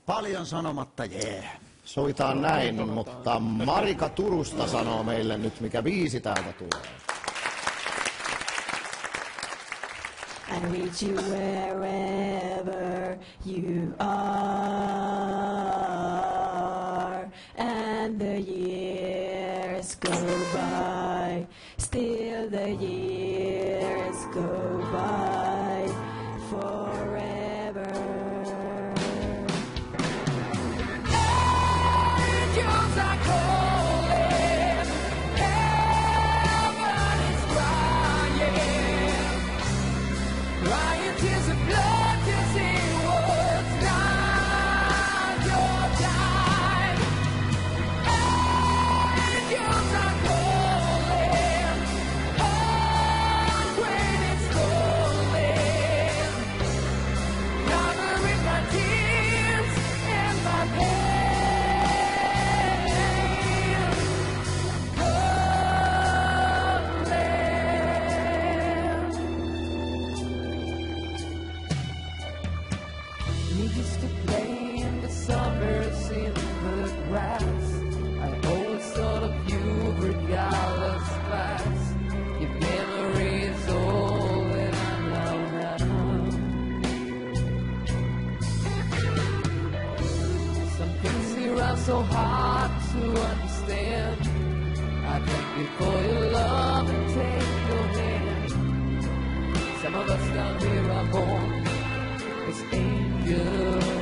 Paljon sanomatta Sovitaan näin, mutta Marika Turusta sanoo meille nyt, mikä biisi täältä tulee. I reach you wherever you are, and the years go by, still the years go by forever. Angels are calling, heaven is crying. Crying tears of blood to see what's not your time. Angels are calling, when it's calling. Covering my tears and my pain. We used to play in the summers in the grass. I always thought of you regardless class. Your memory is all that I know now. Some things here are so hard to understand. I thank you for your love and take your hand. Some of us down here are born as angels.